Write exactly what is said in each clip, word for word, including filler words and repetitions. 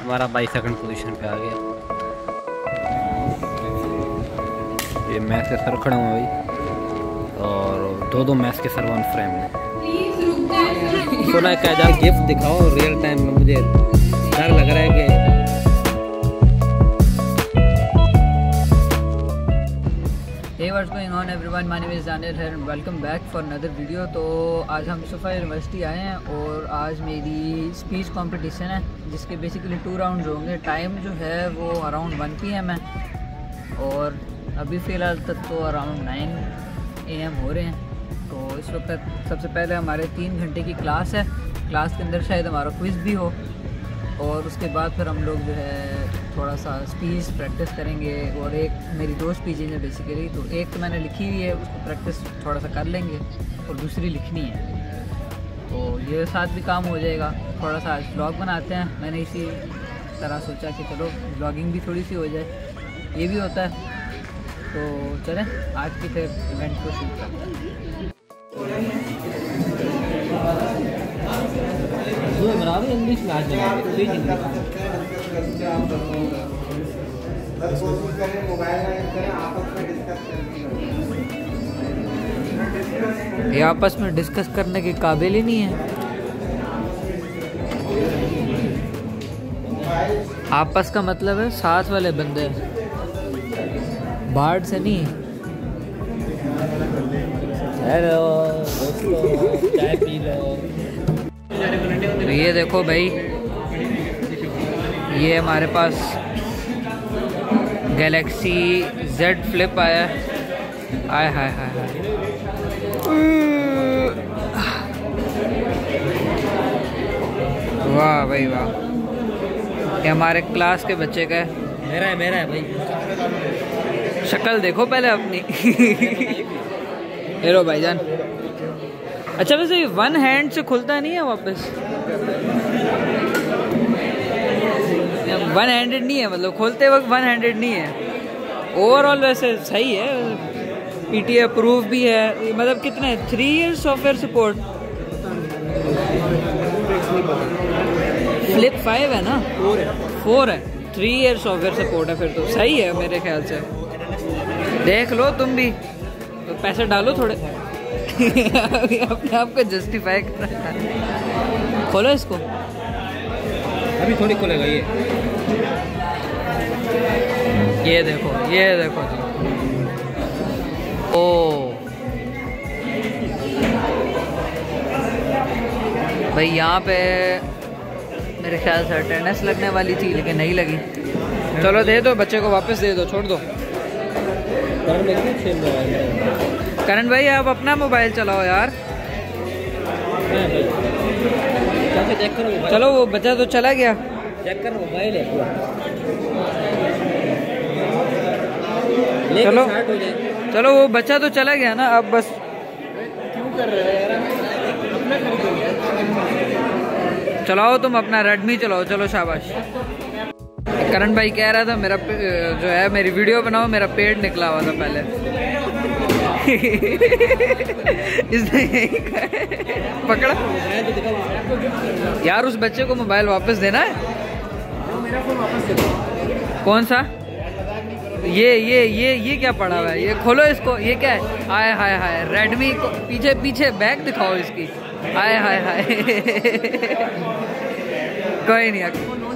हमारा भाई second position पे आ गया। ये मैच के सर खड़े हुए भाई और दो दो मैच के सर वन फ्रेम में। सुना है क्या गिफ्ट दिखाओ रियल टाइम में, मुझे डर लग रहा है कि Hey, what's going on everyone? My name is Daniel here and welcome back for another video। तो आज हम सुफा यूनिवर्सिटी आए हैं और आज मेरी स्पीच कंपटीशन है जिसके बेसिकली टू राउंड्स होंगे। टाइम जो है वो अराउंड वन पी एम है और अभी फ़िलहाल तक तो अराउंड नाइन ए एम हो रहे हैं। तो इस वक्त सबसे पहले हमारे तीन घंटे की क्लास है। क्लास के अंदर शायद हमारा क्विज़ भी हो और उसके बाद फिर हम लोग जो है थोड़ा सा स्पीच प्रैक्टिस करेंगे। और एक मेरी दो स्पीचेज हैं बेसिकली, तो एक तो मैंने लिखी हुई है उसको प्रैक्टिस थोड़ा सा कर लेंगे और दूसरी लिखनी है, तो ये साथ भी काम हो जाएगा। थोड़ा सा आज व्लॉग बनाते हैं, मैंने इसी तरह सोचा कि चलो व्लॉगिंग भी थोड़ी सी हो जाए, ये भी होता है। तो चलें आज की फिर इवेंट को शूट करते हैं। इंग्लिश में आज ये आपस में डिस्कस करने के काबिल ही नहीं है। आपस का मतलब है साथ वाले बंदे, बाहर से नहीं। हेलो दोस्तों, चाय पी लो। तो ये देखो भाई, ये हमारे पास गैलेक्सी जेड फ्लिप आया है। आय हाय हाय हाय, वाह भाई वाह, ये हमारे क्लास के बच्चे का है। मेरा है मेरा है भाई, शक्ल देखो पहले अपनी। हेलो भाईजान। अच्छा वैसे ये वन हैंड से खुलता नहीं है वापस, वन हैंडेड नहीं है, मतलब खोलते वक्त वन हैंडेड नहीं है। ओवरऑल वैसे सही है, पीटीए अप्रूव भी है। मतलब कितने three years software support, flip five है ना, फोर है फोर है थ्री इयर्स सॉफ्टवेयर सपोर्ट है, फिर तो सही है मेरे ख्याल से। देख लो तुम भी, तो पैसे डालो थोड़े। अपने आप को जस्टिफाई कर रहा है। खोलो इसको, अभी थोड़ी खोलेगा ये। ये देखो ये देखो जी, ओ भाई यहाँ पे मेरे ख्याल से अटेंडेंस लगने वाली थी लेकिन नहीं लगी। चलो दे दो बच्चे को, वापस दे दो, छोड़ दो। करण भाई आप अपना मोबाइल चलाओ यार। चलो वो बच्चा तो चला गया, चेक कर मोबाइल है। चलो चलो वो बच्चा तो चला गया ना, अब बस क्यों कर रहे हैं यार, चलाओ तुम अपना रेडमी चलाओ। चलो शाबाश। करण भाई कह रहा था मेरा जो है मेरी वीडियो बनाओ, मेरा पेड़ निकला हुआ था पहले। इसने यही पकड़ा यार, उस बच्चे को मोबाइल वापस देना है। मेरा फोन वापस दे दो। कौन सा? ये ये ये ये क्या पड़ा हुआ है, ये खोलो इसको। ये क्या है? हाय हाय हाय, रेडमी को पीछे पीछे बैक दिखाओ इसकी। हाय हाय हाय। कोई नहीं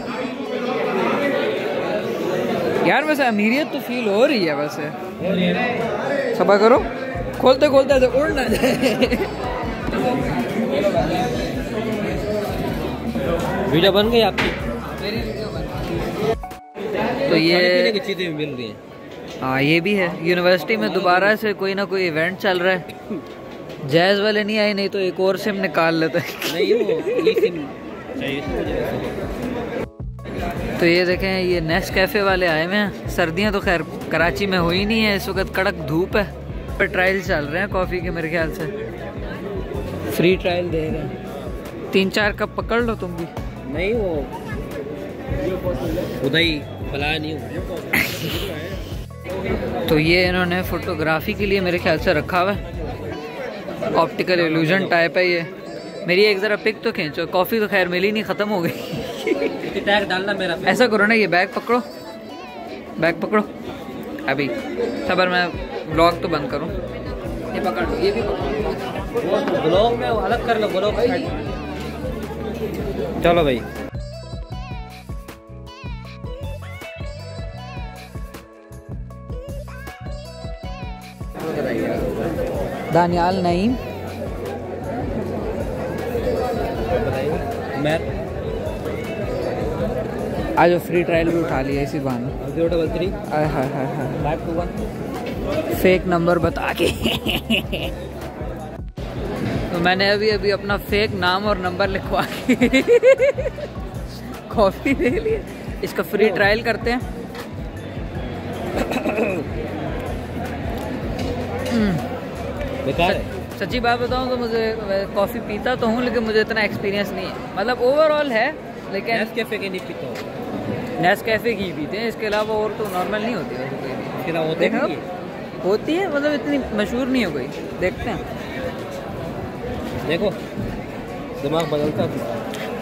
यार, वैसे अमीरियत तो फील हो रही है वैसे। सब्र करो, खोलते खोलते ऐसे उड़ ना जाए। वीडियो बन गई आपकी? मेरी वीडियो बन गई। तो ये चीजें मिल रही हैं। हाँ ये भी है, यूनिवर्सिटी में दोबारा से कोई ना कोई इवेंट चल रहा है। जैज़ वाले नहीं आए, नहीं तो एक और सिम निकाल लेते। नहीं वो ये सिम तो ये देखें, ये नेस्ट कैफ़े वाले आए हुए हैं। सर्दियाँ तो खैर कराची में हुई नहीं है, इस वक्त कड़क धूप है। पर ट्रायल चल रहे हैं कॉफ़ी के, मेरे ख्याल से फ्री ट्रायल दे रहे हैं। तीन चार कप पकड़ लो तुम भी। नहीं वो उदय भला नहीं हो। तो ये इन्होंने फोटोग्राफी के लिए मेरे ख्याल से रखा हुआ है, ऑप्टिकल इल्यूजन टाइप है ये। मेरी एक ज़रा पिक तो खींचो। कॉफ़ी तो खैर मिली नहीं, ख़त्म हो गई। टैग डालना मेरा। ऐसा करो ना, ये बैग पकड़ो, बैग पकड़ो अभी, खबर मैं ब्लॉग तो बंद करूँ। ये पकड़ लो, ये भी पकड़ो, वो ब्लॉग में अलग कर लो, ब्लॉग चलो भाई। दानियाल नईम मैं आज फ्री ट्रायल भी उठा लिया इसी बहाने। Zero double three hi hi hi hi five two one fake number बता के तो मैंने अभी अभी अपना फेक नाम और नंबर लिखवा के कॉफ़ी ले ली। इसका फ्री ट्रायल करते हैं। बेकार है। सच्ची बात बताऊं तो मुझे कॉफ़ी पीता तो हूँ, लेकिन मुझे इतना एक्सपीरियंस नहीं है। मतलब ओवरऑल है, लेकिन नेस्कैफे के नहीं पीता हूँ। नेस्कैफे की पीते हैं, इसके अलावा और तो नॉर्मल नहीं होती है। इसके अलावा होते हैं होती है, मतलब इतनी मशहूर नहीं हो गई। देखते हैं, देखो दिमाग बदलता है।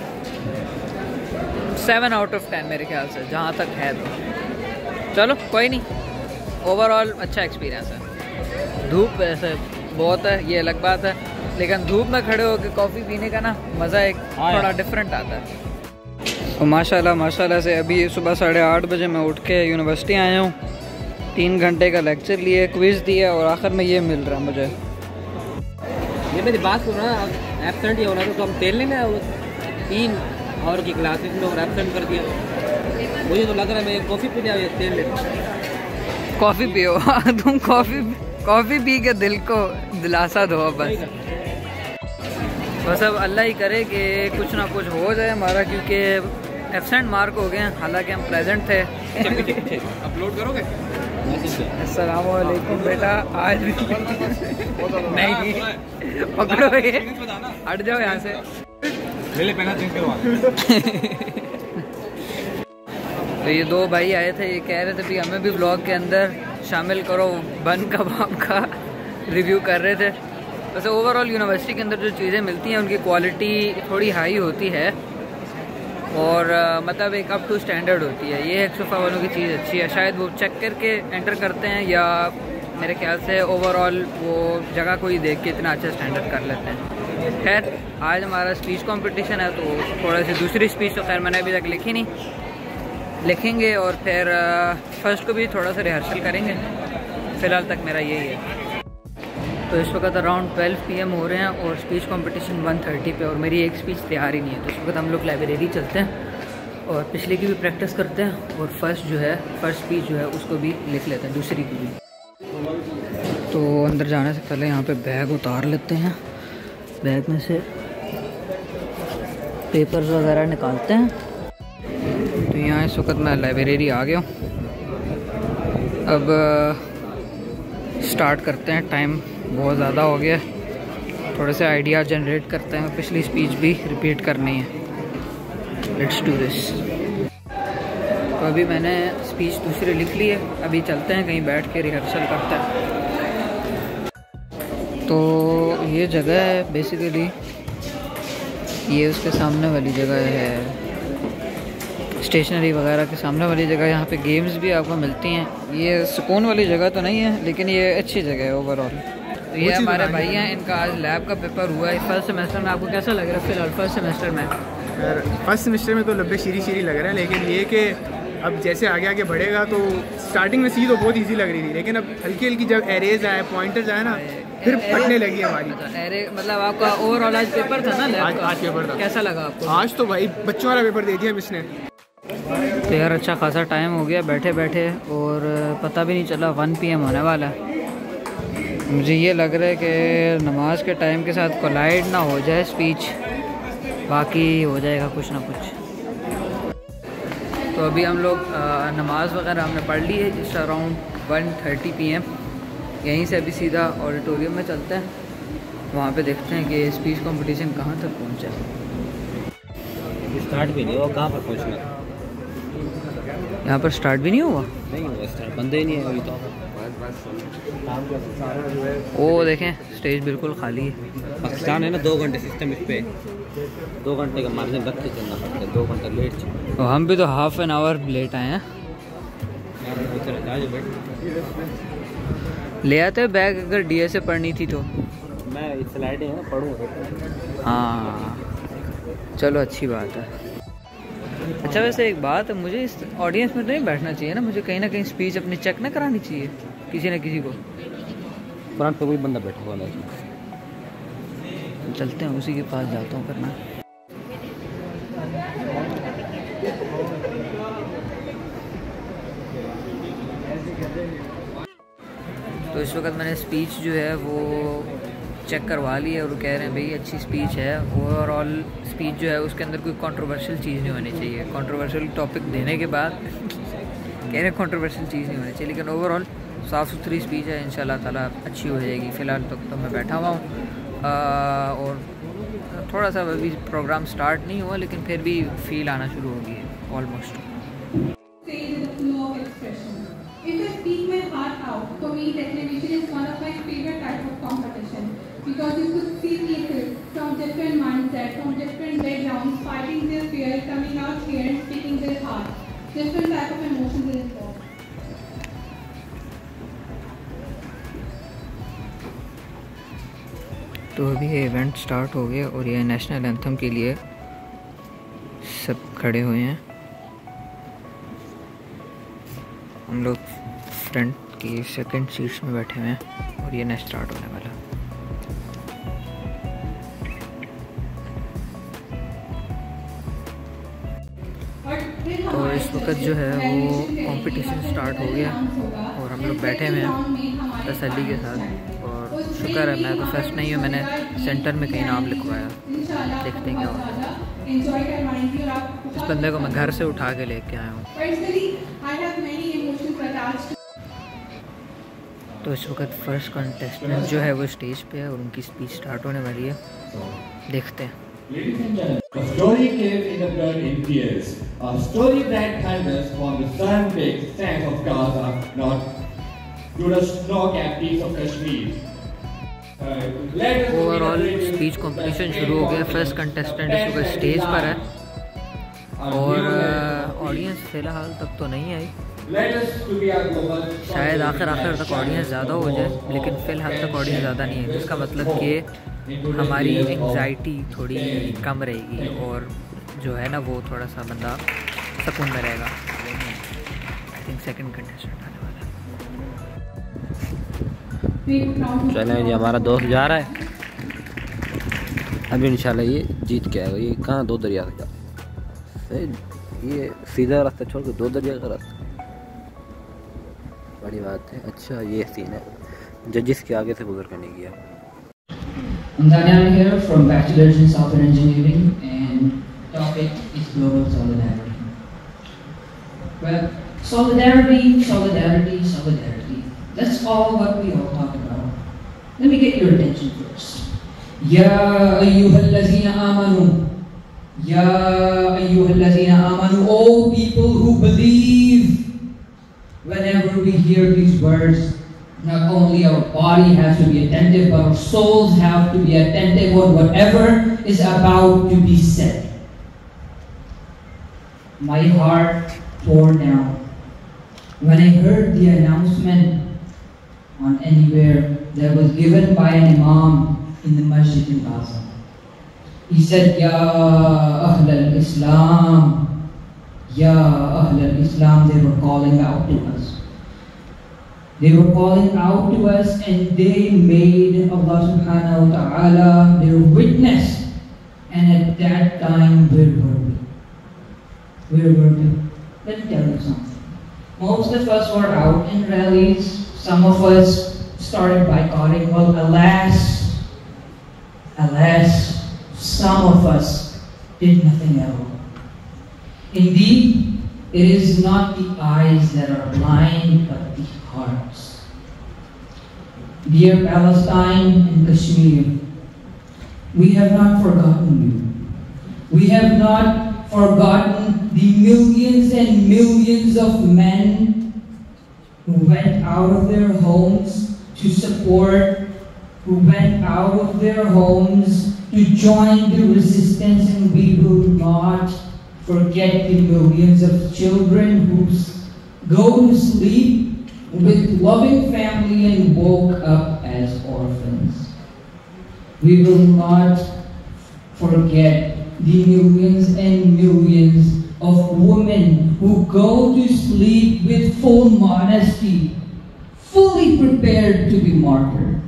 सेवन आउट ऑफ टेन मेरे ख्याल से, जहाँ तक है तो चलो कोई नहीं। ओवरऑल अच्छा एक्सपीरियंस है। धूप ऐसे बहुत है, ये अलग बात है, लेकिन धूप में खड़े होकर कॉफ़ी पीने का ना मज़ा एक थोड़ा डिफरेंट आता है। और माशाल्लाह माशाल्लाह से अभी सुबह साढ़े आठ बजे मैं उठ के यूनिवर्सिटी आया हूँ। तीन घंटे का लेक्चर लिए, क्विज़ दिया और आखिर में ये मिल रहा मुझे। ये मेरी बात सुन रहा है, एब्सेंट ही होना तो हम तेल लेना है। तीन और की क्लासेस में और एब्सेंट कर दिया। मुझे तो लग रहा है मैं कॉफ़ी पीने आया तेल लेना। कॉफ़ी पियो तुम कॉफ़ी कॉफ़ी पी के दिल को दिलासा दो बस। बस अब अल्लाह ही करे कि कुछ ना कुछ हो जाए हमारा, क्योंकि एब्सेंट मार्क हो गए हैं, हालांकि हम प्रेजेंट थे। अपलोड करोगे? अस्सलाम वालेकुम बेटा। आज नहीं पकड़ो, ये हट जाओ यहाँ से। ले पहना चेंज करवा। तो ये दो भाई आए थे, ये कह रहे थे भी हमें भी ब्लॉग के अंदर शामिल करो। बन कबाब का रिव्यू कर रहे थे। वैसे ओवरऑल यूनिवर्सिटी के अंदर जो चीज़ें मिलती हैं उनकी क्वालिटी थोड़ी हाई होती है और आ, मतलब एक अप टू स्टैंडर्ड होती है। ये एक्सोफा वालों की चीज़ अच्छी है, शायद वो चेक करके एंटर करते हैं या मेरे ख्याल से ओवरऑल वो जगह को ही देख के इतना अच्छा स्टैंडर्ड कर लेते हैं। खैर आज हमारा स्पीच कंपटीशन है, तो थोड़ा सी दूसरी स्पीच तो खैर मैंने अभी तक लिखी नहीं, लिखेंगे और फिर फर्स्ट को भी थोड़ा सा रिहर्सल करेंगे। फ़िलहाल तक मेरा यही है। तो इस वक्त अराउंड ट्वेल्व पी एम हो रहे हैं और स्पीच कंपटीशन वन थर्टी पे, और मेरी एक स्पीच तैयार ही नहीं है। तो इस वक्त हम लोग लाइब्रेरी चलते हैं और पिछले की भी प्रैक्टिस करते हैं और फर्स्ट जो है फर्स्ट स्पीच जो है उसको भी लिख लेते हैं, दूसरी की भी। तो अंदर जाने से पहले यहाँ पे बैग उतार लेते हैं, बैग में से पेपर्स वगैरह निकालते हैं। तो यहाँ इस वक्त मैं लाइब्रेरी आ गया हूँ। अब स्टार्ट करते हैं, टाइम बहुत ज़्यादा हो गया, थोड़े से आइडिया जनरेट करते हैं। पिछली स्पीच भी रिपीट करनी है। Let's do this. तो अभी मैंने स्पीच दूसरी लिख ली है, अभी चलते हैं कहीं बैठ के रिहर्सल करते हैं। तो ये जगह है बेसिकली, ये उसके सामने वाली जगह है, स्टेशनरी वगैरह के सामने वाली जगह। यहाँ पे गेम्स भी आपको मिलती हैं। ये सुकून वाली जगह तो नहीं है, लेकिन ये अच्छी जगह है ओवरऑल। तो ये हमारे भाई हैं, इनका आज लैब का पेपर हुआ है फर्स्ट सेमेस्टर में। आपको कैसा लग रहा है फिलहाल फर्स्ट सेमेस्टर में? यार फर्स्ट सेमेस्टर में तो लब्बे शीरी शीरी लग रहा है, लेकिन ये कि अब जैसे आगे आगे बढ़ेगा तो स्टार्टिंग में सी तो बहुत इजी लग रही थी, लेकिन अब हल्की हल्की जब एरेज आए, पॉइंटर्स आए ना, फिर फटने लगी हमारी। अरे मतलब आपका ओवरऑल आज पेपर था ना लैब आज, का? आज पेपर था। कैसा लगा आपको? आज तो भाई बच्चों वाला पेपर दे दिया इसने। तो यार अच्छा खासा टाइम हो गया बैठे बैठे और पता भी नहीं चला वन पी एम होने वाला है। मुझे ये लग रहा है कि नमाज के टाइम के साथ कोलाइड ना हो जाए स्पीच, बाकी हो जाएगा कुछ ना कुछ। तो अभी हम लोग नमाज वगैरह हमने पढ़ ली है, जिस अराउंड वन थर्टी पी एम। यहीं से अभी सीधा ऑडिटोरियम में चलते हैं, वहाँ पे देखते हैं कि स्पीच कंपटीशन कहाँ तक पहुँचा। स्टार्ट भी नहीं हुआ, कहाँ पर पहुँचना? यहाँ पर स्टार्ट भी नहीं हुआ? नहीं हुआ स्टार्ट, बंदे ही नहीं है अभी तो। वो देखें स्टेज बिल्कुल खाली है। पाकिस्तान है ना, दो घंटे सिस्टम इस पे, दो घंटे का मार्जिन रख के चलना पड़ता है, दो घंटे लेट चल। और हम भी तो हाफ एन आवर लेट आए हैं। ले आते बैग अगर डीए से पढ़नी थी तो। मैं स्लाइडिंग है ना पढ़ूँगा। हाँ चलो अच्छी बात है। अच्छा वैसे एक बात है, मुझे इस ऑडियंस में तो नहीं बैठना चाहिए ना, मुझे कहीं ना कहीं स्पीच अपनी चेक ना करानी चाहिए किसी न किसी को। फ्रंट पे कोई बंदा बैठा हुआ है। चलते हैं उसी के पास जाता हूँ करना। तो इस वक्त मैंने स्पीच जो है वो चेक करवा ली है और कह रहे हैं भाई अच्छी स्पीच है। ओवरऑल स्पीच जो है उसके अंदर कोई कंट्रोवर्शियल चीज़ नहीं होनी चाहिए। कंट्रोवर्शियल टॉपिक देने के बाद कह रहे हैं कंट्रोवर्शियल चीज़ नहीं होनी चाहिए, लेकिन ओवरऑल साफ़ सुथरी स्पीच है, इंशाल्लाह ताला अच्छी हो जाएगी। फ़िलहाल तक तो, तो मैं बैठा हुआ हूँ और थोड़ा सा अभी प्रोग्राम स्टार्ट नहीं हुआ, लेकिन फिर भी फील आना शुरू हो गई है almost. If I speak my heart out, for me declamation is one of my favorite type of competition because you could see people from different mindsets, from different backgrounds, fighting their fear, coming out here and speaking their heart. Different type of emotions are involved. तो अभी ये event start हो गया और ये national anthem के लिए सब खड़े हुए हैं। हम लोग फ्रंट की सेकंड सीट्स में बैठे हुए हैं और ये नेक्स्ट स्टार्ट होने वाला है। तो इस वक्त जो है वो कंपटीशन स्टार्ट हो गया और हम लोग बैठे हुए हैं तसल्ली के साथ। और शुक्र है मैं तो फर्स्ट नहीं हूँ, मैंने सेंटर में कहीं नाम लिखवाया। देखते हैं क्या होता है। इस बंदे को मैं घर से उठा के लेके आया हूँ। तो इस वक्त फर्स्ट कंटेस्टेंट जो है वो स्टेज पे है और उनकी स्पीच स्टार्ट होने वाली है, देखते हैं। Ladies and gentlemen, the story came in the blood in tears. A story that thunders from the sun-baked sands of Gaza, not to the snow-capped peaks of Kashmir. Overall speech competition शुरू हो गया। First contestant इस वक्त stage पर है और audience फ़िलहाल तक तो नहीं आई। शायद आखिर आखिर तक ऑडियंस ज़्यादा हो जाए, लेकिन फ़िलहाल तक ऑडियंस ज़्यादा नहीं है, जिसका मतलब कि हमारी एंग्जाइटी थोड़ी कम रहेगी और जो है ना वो थोड़ा सा बंदा सुकून में रहेगा। आई थिंक सेकंड कंटेस्टेंट आने वाला है। चलें जी, हमारा दोस्त जा रहा है अभी, इंशाल्लाह ये जीत के आएगा। ये कहाँ दो दरिया का, ये सीधा रास्ता छोड़ के दो दरिया का रास्ता, बड़ी बात है। अच्छा ये सीन है, जजिस के आगे से गुजर कर नहीं गया। I'm Daniel here from Bachelor's in Software Engineering and topic is global solidarity. Well, solidarity, solidarity, solidarity. That's all what we all talk about. Let me get your attention first. Ya ayyuhallazina amanu. Ya ayyuhallazina amanu. All people who believe. Whenever we hear these words, not only our body has to be attentive, but our souls have to be attentive on whatever is about to be said. My heart tore down when I heard the announcement on anywhere that was given by an imam in the masjid in Gaza. He said, Ya Ahl al-Islam, Ya Ahl al-Islam, they were calling out to us. They were calling out to us and they made Allah subhanahu wa ta'ala their witness. And at that time, where were we? Where were we? Let me tell you something. Most of us were out in rallies. Some of us started boycotting. Well, alas, alas, some of us did nothing at all. Indeed, it is not the eyes that are blind, but the hearts. Dear Palestine and Kashmir, we have not forgotten you. We have not forgotten the millions and millions of men who went out of their homes to support, who went out of their homes to join the resistance, and we will not forget the millions of children who go to sleep with loving family and woke up as orphans. We will not forget the millions and millions of women who go to sleep with full modesty, fully prepared to be martyred.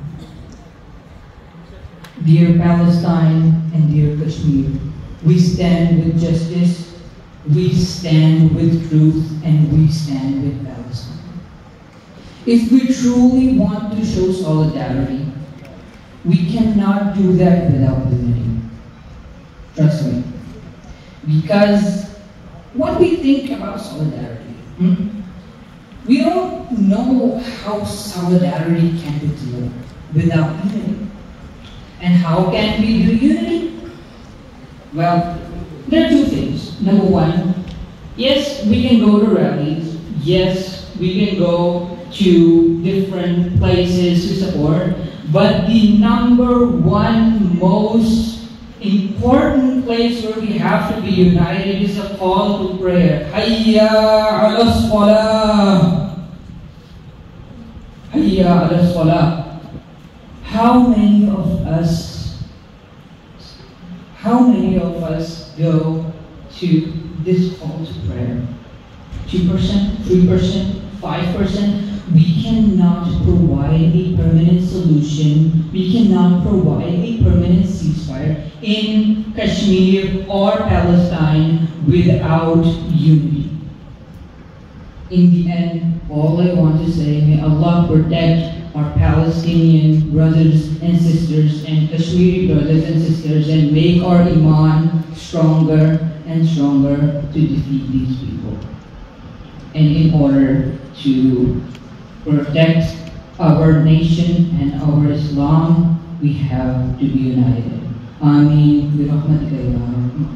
Dear Palestine and dear Kashmir, we stand with justice, we stand with truth, and we stand with Palestine. If we truly want to show solidarity, we cannot do that without unity. Trust me. Because what we think about solidarity, hmm? we don't know how solidarity can be delivered without unity. And how can we do unity? Well, there are two things. Number one, yes, we can go to rallies. Yes, we can go to different places to support. But the number one most important place where we have to be united is a call to prayer. Hayya ala salah. Hayya ala salah. How many of us, how many of us go to this call to prayer? two percent, three percent, five percent? We cannot provide a permanent solution. We cannot provide a permanent ceasefire in Kashmir or Palestine without unity. In the end, all I want to say, may Allah protect our Palestinian brothers and sisters and Kashmiri brothers and sisters and make our Iman stronger and stronger to defeat these people. And in order to protect our nation and our Islam, we have to be united. Ameen. Bi rahmatika ya Rabb.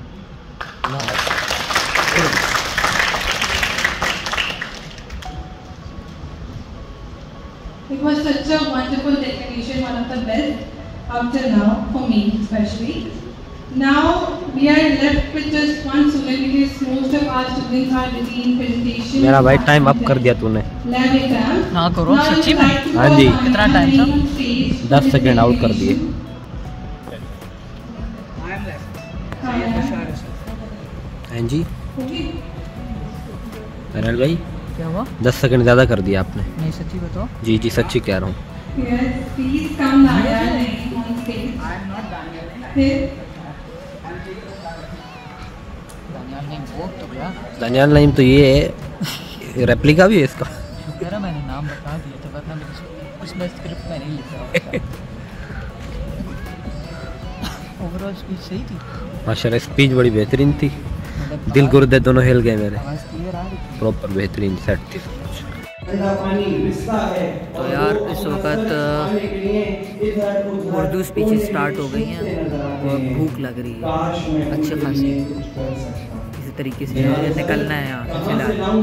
It was such a wonderful declaration, one of the best up till now, for me especially. Now we are left with just one student because most of our students are busy in presentation. मेरा भाई time up कर दिया तूने। Lab exam. हाँ करो सच्ची में? हाँ जी। कितना टाइम था? दस सेकंड आउट कर दिए। हाँ जी। अनिल भाई क्या हुआ? दस सेकंड ज़्यादा कर दिया आपने। नहीं सच्ची बताओ। जी जी सच्ची कह रहा हूँ। दानियाल नईम तो ये है, रेप्लिका भी है इसका। शुक्र है मैंने नाम बता दिया तो वरना इसमें स्क्रिप्ट में नहीं लिखा। ओवरऑल स्पीच सही थी। माशाल्लाह स्पीच बड़ी बेहतरीन थी। दिल गुर्दे दोनों हिल गए मेरे। प्रॉपर बेहतरीन सेट थी। तो यार इस वक्त उर्दू स्पीचेस स्टार्ट हो गई हैं और भूख लग रही है अच्छी खासी। इसी तरीके से निकलना है यहाँ फिलहाल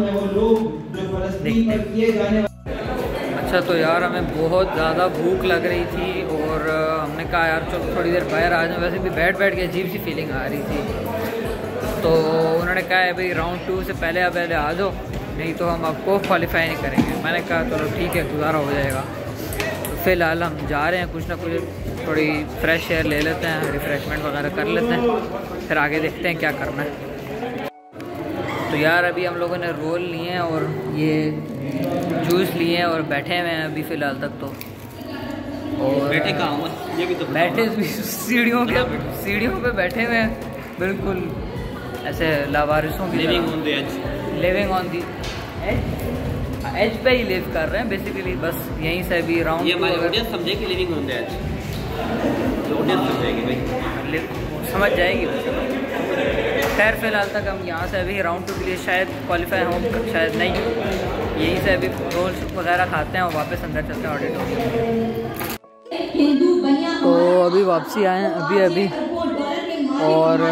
देखते। अच्छा तो यार हमें बहुत ज़्यादा भूख लग रही थी और हमने कहा यार चलो थोड़ी देर बाहर आ जाए। वैसे भी बैठ बैठ के अजीब सी फीलिंग आ रही थी तो उन्होंने कहा है भाई राउंड टू से पहले आप पहले आ जाओ, नहीं तो हम आपको क्वालिफाई नहीं करेंगे। मैंने कहा चलो ठीक है गुजारा हो जाएगा। तो फ़िलहाल हम जा रहे हैं, कुछ ना कुछ थोड़ी फ्रेश एयर ले लेते हैं, रिफ़्रेशमेंट वगैरह कर लेते हैं, फिर आगे देखते हैं क्या करना है। तो यार अभी हम लोगों ने रोल लिए हैं और ये जूस लिए हैं और बैठे हुए हैं अभी फ़िलहाल तक तो। और बैठे कहाँ ये भी तो बैठे सीढ़ियों के सीढ़ियों पे बैठे हुए हैं बिल्कुल ऐसे लावारिसों की living on the edge. Living on the edge edge पे ही लिव कर रहे हैं बेसिकली। बस यहीं से भी राउंड ये हमारी ऑडियंस समझे कि लिविंग ऑन द एज, तो ऑडियंस समझेगी भाई, समझ जाएगी। खैर फिलहाल तक हम यहाँ से अभी राउंड टू के लिए शायद क्वालिफाई हों, शायद नहीं। यहीं से अभी रोल वगैरह खाते हैं और वापस अंदर चलते हैं ऑडिटोरियम। तो अभी वापसी आए हैं अभी अभी और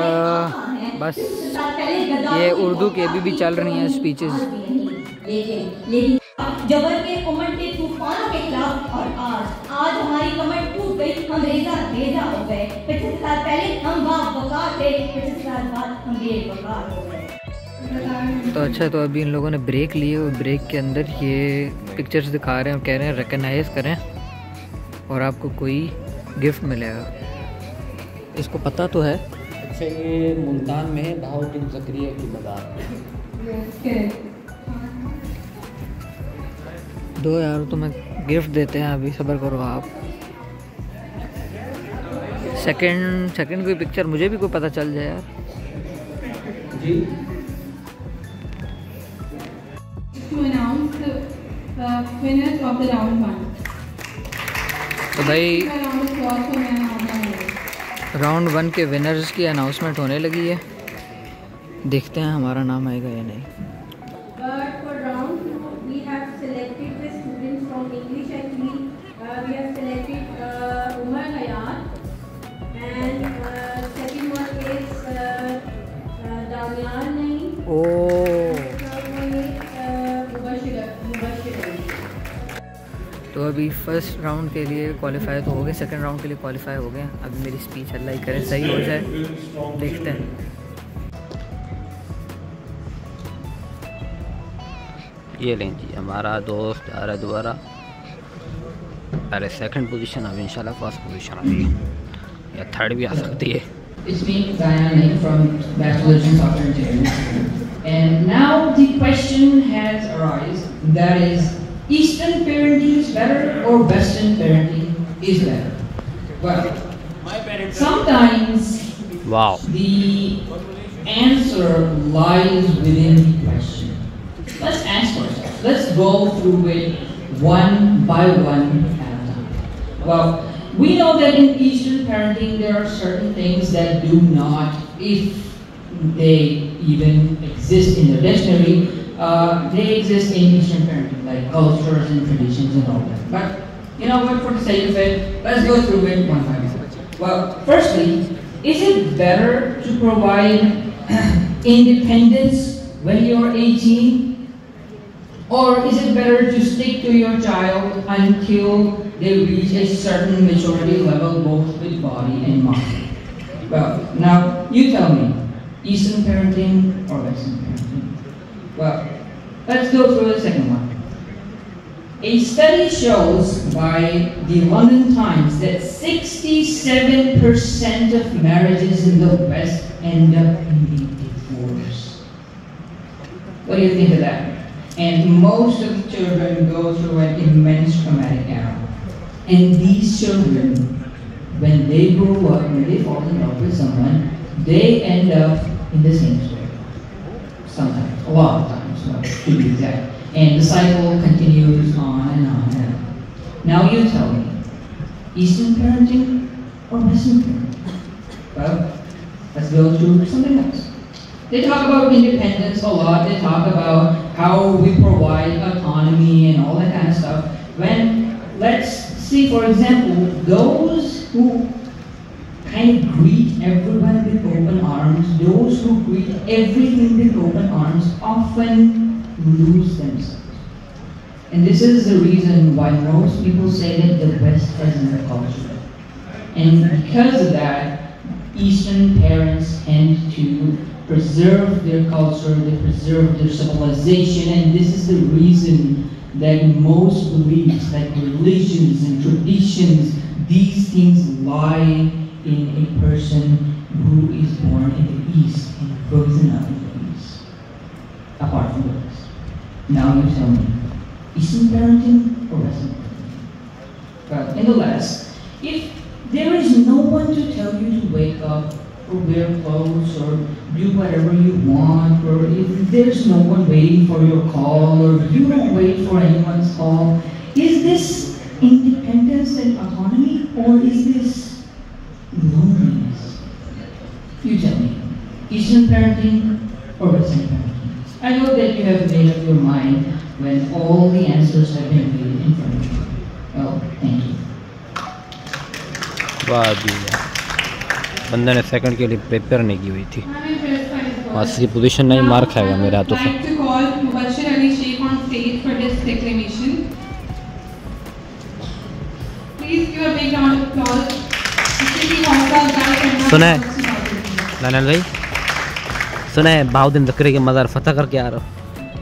बस ये उर्दू की अभी भी चल रही हैं स्पीचेस। जबर के उमड़ के तूफानों के खिलाफ, और आज आज हमारी कमर टूट गई, हम रेजा रेजा हो गए। पचास साल पहले हम बावकार थे, पचास साल बाद हम बेवकार हो गए। तो अच्छा, तो अभी इन लोगों ने ब्रेक लिए और ब्रेक के अंदर ये पिक्चर्स दिखा रहे हैं और कह रहे हैं रिकग्नाइज करें और आपको कोई गिफ्ट मिलेगा। इसको पता तो है। अच्छा, ये मुल्तान में है, बहाउद्दीन ज़करिया की मज़ार। दो यार तुम्हें गिफ्ट देते हैं, अभी सब्र करो आप। सेकंड सेकंड कोई पिक्चर मुझे भी कोई पता चल जाए यार जी। To announce the uh, winners of the round one. तो भाई Round of applause for Nana Abba. Round one के विनर्स की अनाउंसमेंट होने लगी है। देखते हैं हमारा नाम आएगा या नहीं। But for round two, we have selected the students from English actually. Uh, we have selected uh, Umar Hayat, and uh, second one is uh, uh, Damian Naeem. O Third one is uh, Mubashir Mubashir Ali. तो अभी first round के लिए qualify तो हो गए, second round के लिए qualify हो गए। अभी मेरी स्पीच अल्लाह ही करे सही हो जाए, देखते हैं। ये लें जी, हमारा दोस्त आ रहा है दोबारा। पहले सेकंड पोजीशन, अब इंशाल्लाह फर्स्ट पोजीशन आ रही है या थर्ड भी आ सकती है। It's me, Diana, from Bachelor's in Software Engineering. And now the question has arisen, that is, Eastern parenting is better or Western parenting is better? Well, sometimes wow, the answer lies within the question. Let's ask ourselves. Let's go through it one by one at a time. Well, we know that in Eastern parenting there are certain things that do not, if they even exist in the dictionary, uh, they exist in Eastern parenting, like cultures and traditions and all that. But you know what? For the sake of it, let's go through it one by one. Well, firstly, is it better to provide independence when you're eighteen? Or is it better to stick to your child until they reach a certain maturity level, both with body and mind? Well, now you tell me, Eastern parenting or Western parenting? Well, let's go through the second one. A study shows by the London Times that sixty-seven percent of marriages in the West end up in divorce. What do you think of that? And most of the children go through an immense traumatic era. And these children, when they grow up, when they fall in love with someone, they end up in the same story. Sometimes, a lot of times, well, to be exact. And the cycle continues on and on and on. Now you tell me, Eastern parenting or Western parenting? Well, let's go through something else. They talk about independence a lot. They talk about how we provide autonomy and all that kind of stuff. When, let's see, for example, those who kind of greet everyone with open arms, those who greet everything with open arms, often lose themselves. And this is the reason why most people say that the West has no culture. And because of that, Eastern parents tend to preserve their culture, they preserve their civilization, and this is the reason that most beliefs, like religions and traditions, these things lie in a person who is born in the East and grows up in the East, apart from the West. Now you tell me, Eastern parenting or Western parenting? Well, nonetheless, if there is no one to tell you to wake up or wear clothes or do whatever you want, or if there's no one waiting for your call or you don't wait for anyone's call, is this independence and autonomy or is this loneliness? You tell me, Eastern parenting or Western parenting? I know that you have made up your mind when all the answers have been made in front of you. Well, thank you. वाह जी, बंदे ने second के लिए prepare नहीं की हुई थी। I'm impressed by his बस की पोजीशन नहीं, मार खाएगा मेरे हाथों से। सुना है नानल भाई, सुना है बाउद्दीन ज़करी के मज़ार फतह करके आ रहा हूँ।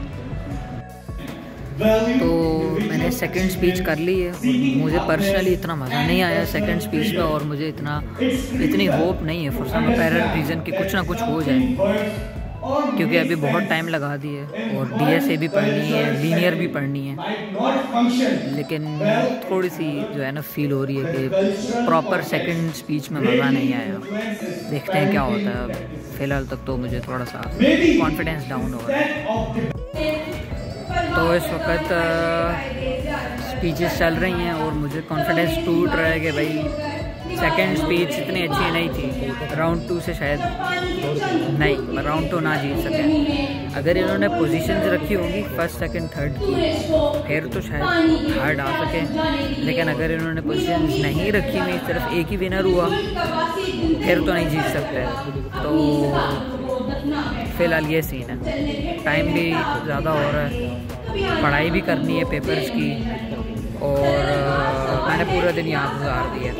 तो मैंने सेकंड स्पीच कर ली है। मुझे पर्सनली इतना मज़ा नहीं आया सेकंड स्पीच में, और मुझे इतना इतनी होप नहीं है फॉर सम अपेरेंट रीज़न कि कुछ ना कुछ हो जाए, क्योंकि अभी बहुत टाइम लगा दिए और डीएसए भी पढ़नी है, लीनियर भी पढ़नी है। लेकिन थोड़ी सी जो है ना फील हो रही है कि प्रॉपर सेकंड स्पीच में मज़ा नहीं आया। देखते हैं क्या होता है। फ़िलहाल तक तो मुझे थोड़ा सा कॉन्फिडेंस डाउन हो रहा है। तो इस वक्त स्पीचेस चल रही हैं और मुझे कॉन्फिडेंस टूट रहा है कि भाई सेकंड स्पीच इतनी अच्छी नहीं थी। राउंड टू से शायद नहीं, राउंड टू ना जीत सके। अगर इन्होंने पोजीशंस रखी होंगी फर्स्ट सेकंड थर्ड की, फिर तो शायद हार्ड आ सके। लेकिन अगर इन्होंने पोजीशंस नहीं रखी हुई, सिर्फ एक ही विनर हुआ, फिर तो नहीं जीत सकते। तो फ़िलहाल ये सीन है। टाइम भी ज़्यादा हो रहा है, पढ़ाई भी करनी है पेपर्स की, और मैंने पूरा दिन यहाँ गुजार दिया।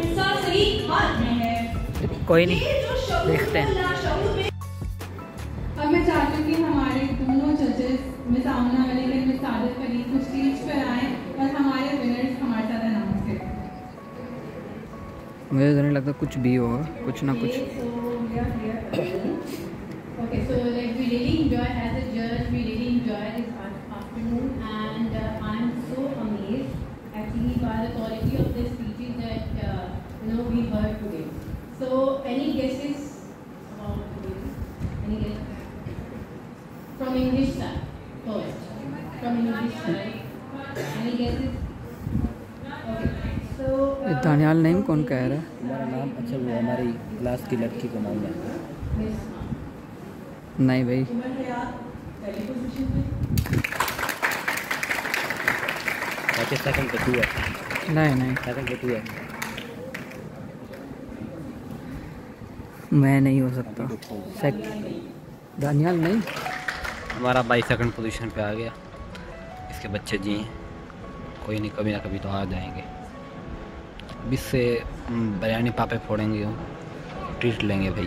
कोई नहीं, देखते हैं। अब मैं चाहती हूँ कि हमारे दोनों जजेस मिस आमना मलिक और मिस सादिक फरीद को स्टेज पर आएँ और हमारे विनर्स हमारे साथ अनाउंस करें। मुझे तो नहीं लगता कुछ भी होगा, कुछ ना कुछ। Okay, so like we really enjoy as a judge, we really enjoy this afternoon, and uh, I'm so amazed actually by the quality of the speeches that uh, you know we heard today. So any guesses about today? Any guesses from English side first? From English side, any guesses? Okay, so uh, Daniyal नहीं कौन कह रहा है? हमारा नाम, अच्छा वो हमारी क्लास की लड़की का नाम है। नहीं भाई, सेकंड पे टू है। नहीं नहीं, सेकंड पे टू है। मैं नहीं हो सकता। सेक दानियाल नहीं, हमारा भाई सेकंड पोजीशन पे आ गया। इसके बच्चे जी हैं, कोई नहीं, कभी ना कभी तो आ जाएंगे। अब इससे बिरयानी पापे फोड़ेंगे, ट्रीट लेंगे भाई।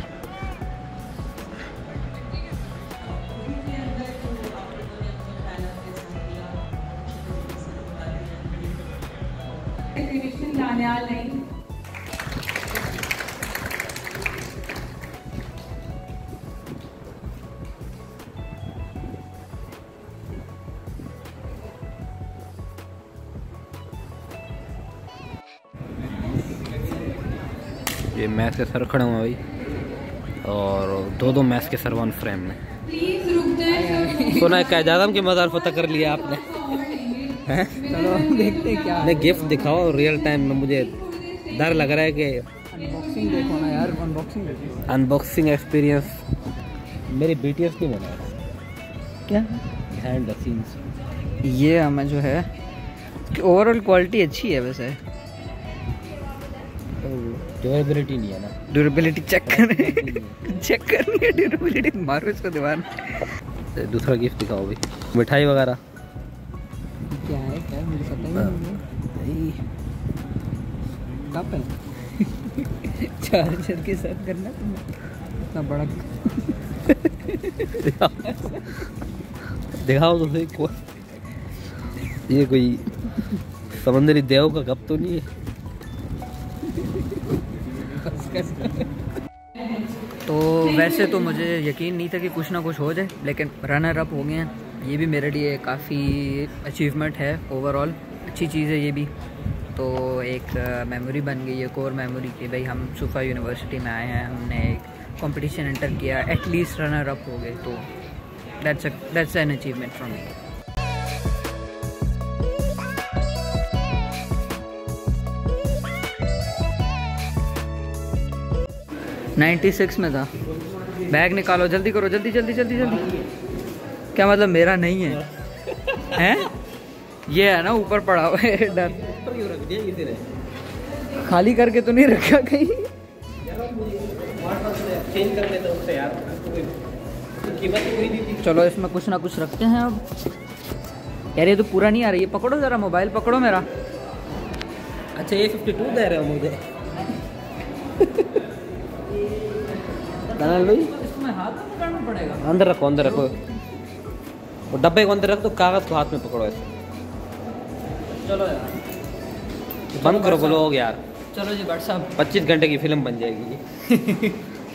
दानियाल नहीं, ये मैथ के सर खड़े हुए भाई, और दो दो मैथ के सर वन फ्रेम में। प्लीज रुक जाए। सुना है कायदादम के मज़ार फतह कर लिया आपने। चलो देखते हैं क्या। नहीं, गिफ्ट दिखाओ रियल टाइम में। मुझे डर लग रहा है कि अनबॉक्सिंग देखो ना यार, अनबॉक्सिंग देखो। अनबॉक्सिंग एक्सपीरियंस मेरी बीटीएस की बना है क्या बिहाइंड द सीन्स। ये हमें जो है ओवरऑल क्वालिटी अच्छी है वैसे। ड्यूरेबिलिटी नहीं है ना। ड्यूरेबिलिटी चेक करनी चेक करनी है ड्यूरेबिलिटी। मारो इसको दीवार में। दूसरा गिफ्ट दिखाओ भाई, मिठाई वगैरह क्या है, क्या है मुझे पता ही नहीं। कप है चार्जर के साथ करना तुमने इतना बड़ा। दिखाओ तो सही। को ये कोई समुद्री देव का कप तो नहीं है? तो वैसे तो मुझे यकीन नहीं था कि कुछ ना कुछ हो जाए, लेकिन रनर अप हो गए हैं। ये भी मेरे लिए काफ़ी अचीवमेंट है, ओवरऑल अच्छी चीज़ है ये भी। तो एक मेमोरी बन गई है, कोर मेमोरी की। भाई हम सुफा यूनिवर्सिटी में आए हैं, हमने एक कंपटीशन एंटर किया, एटलीस्ट रनर अप हो गए, तो that's that's an achievement from me. Ninety six में था। बैग निकालो, जल्दी करो, जल्दी जल्दी जल्दी जल्दी। क्या मतलब मेरा नहीं है? हैं? ये है ना ऊपर पड़ा हुआ है, डर। खाली करके तो नहीं रखा कहीं? चलो इसमें कुछ ना कुछ रखते हैं अब। यार ये तो पूरा नहीं आ रहा, ये पकड़ो ज़रा, मोबाइल पकड़ो मेरा। अच्छा ये फिफ्टी टू दे रहे हो मुझे। इसमें हाथ में पकड़ना पड़ेगा। अंदर रखो, अंदर रखो, वो डब्बे को अंदर रख दो, कागज़ को हाथ में पकड़ो ऐसे। चलो यार बंद करो ब्लॉग यार। चलो जी भट्ट साहब, पच्चीस घंटे की फिल्म बन जाएगी।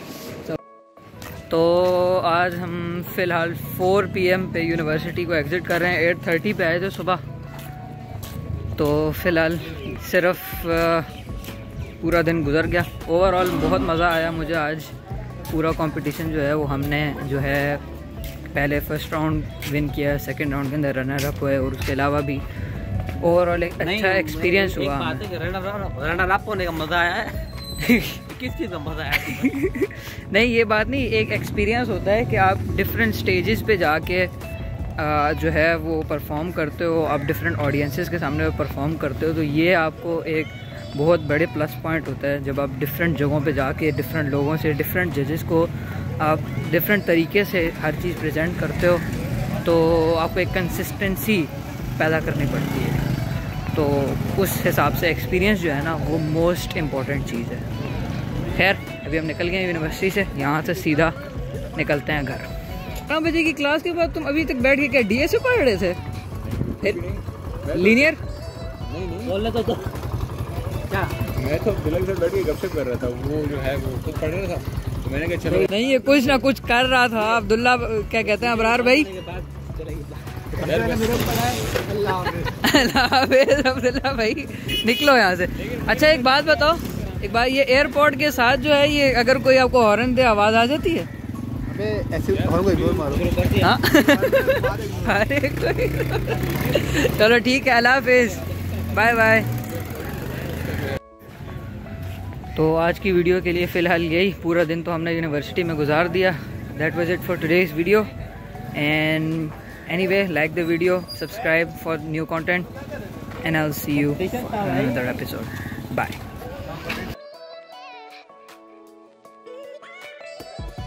तो आज हम फ़िलहाल फोर पी एम पे यूनिवर्सिटी को एग्ज़िट कर रहे हैं। एट थर्टी पे आए थे सुबह। तो फ़िलहाल सिर्फ पूरा दिन गुजर गया। ओवरऑल बहुत मज़ा आया मुझे आज। पूरा कंपटीशन जो है वो हमने जो है पहले फ़र्स्ट राउंड विन किया, सेकंड राउंड के अंदर रनर अप हुए, और उसके अलावा भी ओवरऑल एक अच्छा एक्सपीरियंस हुआ। रनर अप होने का मज़ा आया है। किस चीज़ का मज़ा आया? नहीं ये बात नहीं, एक एक्सपीरियंस होता है कि आप डिफरेंट स्टेजेस पे जाके आ, जो है वो परफॉर्म करते हो, आप डिफरेंट ऑडियंसेस के सामने परफॉर्म करते हो, तो ये आपको एक बहुत बड़े प्लस पॉइंट होता है। जब आप डिफरेंट जगहों पे जाके डिफरेंट लोगों से, डिफरेंट जजेस को आप डिफरेंट तरीके से हर चीज़ प्रेजेंट करते हो, तो आपको एक कंसिस्टेंसी पैदा करनी पड़ती है। तो उस हिसाब से एक्सपीरियंस जो है ना वो मोस्ट इम्पॉर्टेंट चीज़ है। खैर अभी हम निकल गए यूनिवर्सिटी से, यहाँ से सीधा निकलते हैं घर। बारह बजे की क्लास के बाद तुम अभी तक बैठ के क्या डी एस ए पढ़ रहे थे? फिर लीनियर नहीं नहीं बोल रहे तो क्या, मैं तो दिलक से बैठ के गपशप कर रहा था। वो जो है वो खुद पढ़ रहा था, तो मैंने कहा चलो। नहीं ये कुछ ना कुछ कर रहा था अब्दुल्ला, क्या कहते हैं अबरार भाई। अल्लाह हाफिज़ अब्दुल्ला भाई, निकलो यहाँ से। अच्छा एक बात बताओ, एक बात, ये एयरपोर्ट के साथ जो है ये अगर कोई आपको हॉर्न दे आवाज़ आ जाती है? ऐसे हॉर्न को इग्नोर मारो। हाँ अरे कोई चलो ठीक है, अल्लाह हाफिज़, बाय बाय। तो आज की वीडियो के लिए फ़िलहाल यही। पूरा दिन तो हमने यूनिवर्सिटी में गुजार दिया। That was it for today's video, and anyway, like the video, subscribe for new content, and I'll see you in another episode. Bye.